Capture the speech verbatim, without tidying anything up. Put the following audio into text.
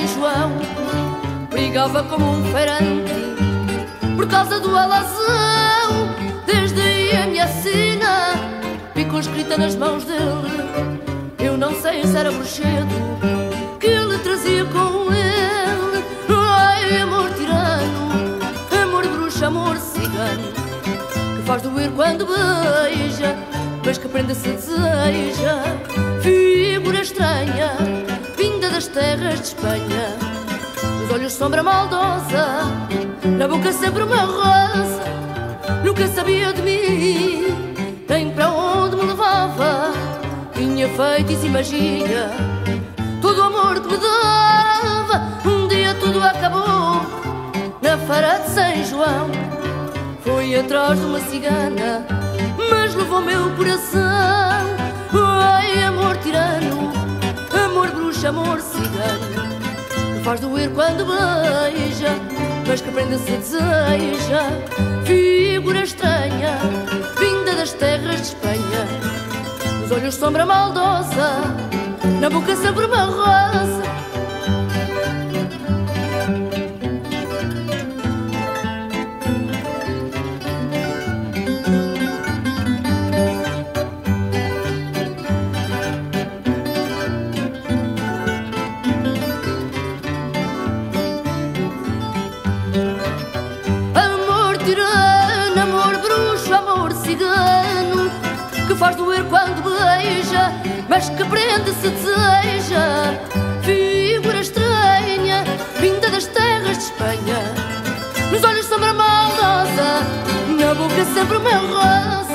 São João brigava como um feirante por causa do alazão. Desde aí a minha sina ficou escrita nas mãos dele. Eu não sei se era bruxedo que ele trazia com ele. Ai, amor tirano, amor bruxo, amor cigano, que faz doer quando beija, mas que prenda se deseja. Figura estranha, vinda das terras de Espanha, nos olhos sombra maldosa, na boca sempre uma rosa. Nunca sabia de mim, nem para onde me levava. Tinha feitiço e magia, todo o amor que me dava. Um dia tudo acabou na feira de São João. Foi atrás de uma cigana, mas levou meu coração. Ai, amor tirano, amor bruxo, amor cigano, que faz doer quando beija, mas que prenda se deseja. Figura estranha, vinda das terras de Espanha, nos olhos sombra maldosa, na boca sempre uma rosa. Tirano, amor bruxo, amor cigano, que faz doer quando beija, mas que prende se deseja. Figura estranha, vinda das terras de Espanha, nos olhos sombra maldosa, na boca sempre uma rosa.